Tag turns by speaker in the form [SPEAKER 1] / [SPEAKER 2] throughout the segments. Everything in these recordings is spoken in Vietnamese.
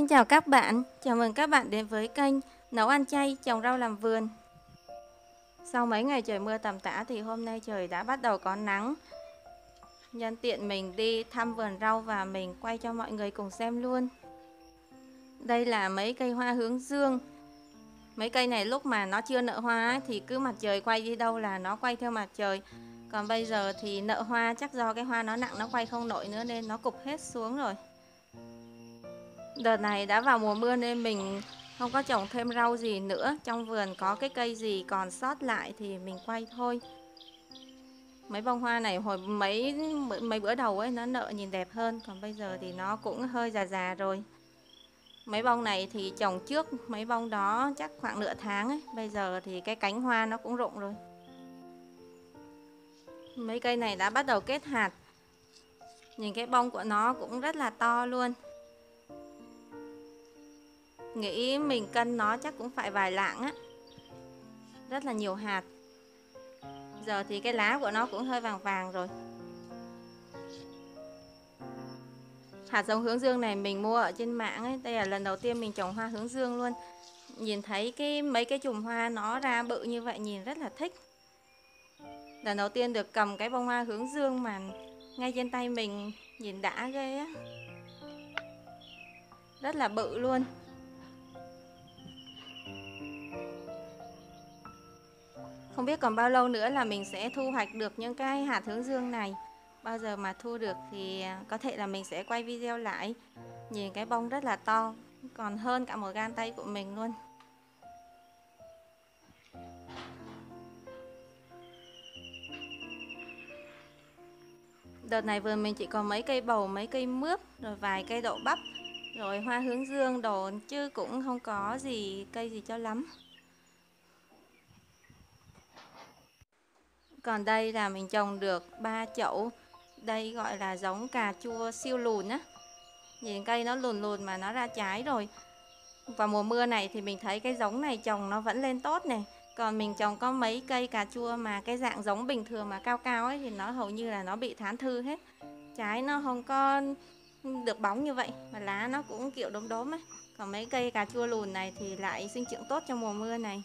[SPEAKER 1] chào các bạn, chào mừng các bạn đến với kênh Nấu ăn chay trồng rau làm vườn. Sau mấy ngày trời mưa tầm tã thì hôm nay trời đã bắt đầu có nắng. Nhân tiện mình đi thăm vườn rau và mình quay cho mọi người cùng xem luôn. Đây là mấy cây hoa hướng dương. Mấy cây này lúc mà nó chưa nở hoa ấy, thì cứ mặt trời quay đi đâu là nó quay theo mặt trời. Còn bây giờ thì nở hoa, chắc do cái hoa nó nặng nó quay không nổi nữa nên nó cụp hết xuống rồi. Đợt này đã vào mùa mưa nên mình không có trồng thêm rau gì nữa. Trong vườn có cái cây gì còn sót lại thì mình quay thôi. Mấy bông hoa này hồi mấy bữa đầu ấy nó nở nhìn đẹp hơn. Còn bây giờ thì nó cũng hơi già già rồi. Mấy bông này thì trồng trước, mấy bông đó chắc khoảng nửa tháng ấy. Bây giờ thì cái cánh hoa nó cũng rụng rồi. Mấy cây này đã bắt đầu kết hạt. Nhìn cái bông của nó cũng rất là to luôn. Nghĩ mình cân nó chắc cũng phải vài lạng á. Rất là nhiều hạt. Giờ thì cái lá của nó cũng hơi vàng vàng rồi. Hạt giống hướng dương này mình mua ở trên mạng ấy. Đây là lần đầu tiên mình trồng hoa hướng dương luôn. Nhìn thấy mấy cái chùm hoa nó ra bự như vậy nhìn rất là thích. Lần đầu tiên được cầm cái bông hoa hướng dương mà ngay trên tay mình nhìn đã ghê á. Rất là bự luôn. Không biết còn bao lâu nữa là mình sẽ thu hoạch được những cái hạt hướng dương này. Bao giờ mà thu được thì có thể là mình sẽ quay video lại. Nhìn cái bông rất là to, còn hơn cả một gang tay của mình luôn. Đợt này vườn mình chỉ có mấy cây bầu, mấy cây mướp, rồi vài cây đậu bắp, rồi hoa hướng dương đồ, chứ cũng không có cây gì cho lắm. Còn đây là mình trồng được 3 chậu. Đây gọi là giống cà chua siêu lùn á. Nhìn cây nó lùn lùn mà nó ra trái rồi. Vào mùa mưa này thì mình thấy cái giống này trồng nó vẫn lên tốt này. Còn mình trồng có mấy cây cà chua mà cái dạng giống bình thường mà cao cao ấy thì nó hầu như là nó bị thán thư hết. Trái nó không có được bóng như vậy mà lá nó cũng kiểu đốm đốm ấy. Còn mấy cây cà chua lùn này thì lại sinh trưởng tốt trong mùa mưa này.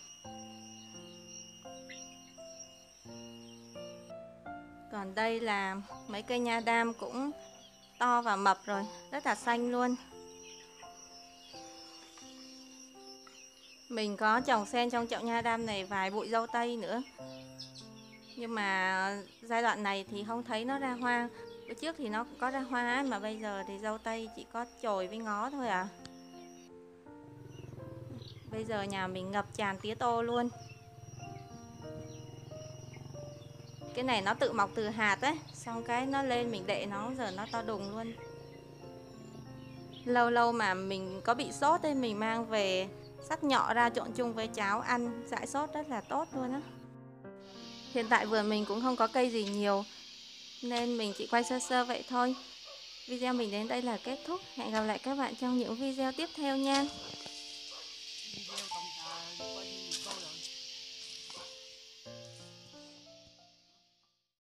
[SPEAKER 1] Còn đây là mấy cây nha đam cũng to và mập rồi, rất là xanh luôn. Mình có trồng xen trong chậu nha đam này vài bụi dâu tây nữa. Nhưng mà giai đoạn này thì không thấy nó ra hoa. Bữa trước thì nó cũng có ra hoa mà bây giờ thì dâu tây chỉ có chồi với ngó thôi à. Bây giờ nhà mình ngập tràn tía tô luôn. Cái này nó tự mọc từ hạt ấy, xong cái nó lên mình đệ nó giờ nó to đùng luôn. Lâu lâu mà mình có bị sốt ấy, mình mang về sắt nhỏ ra trộn chung với cháo ăn giải sốt rất là tốt luôn á. Hiện tại vườn mình cũng không có cây gì nhiều nên mình chỉ quay sơ sơ vậy thôi. Video mình đến đây là kết thúc. Hẹn gặp lại các bạn trong những video tiếp theo nha.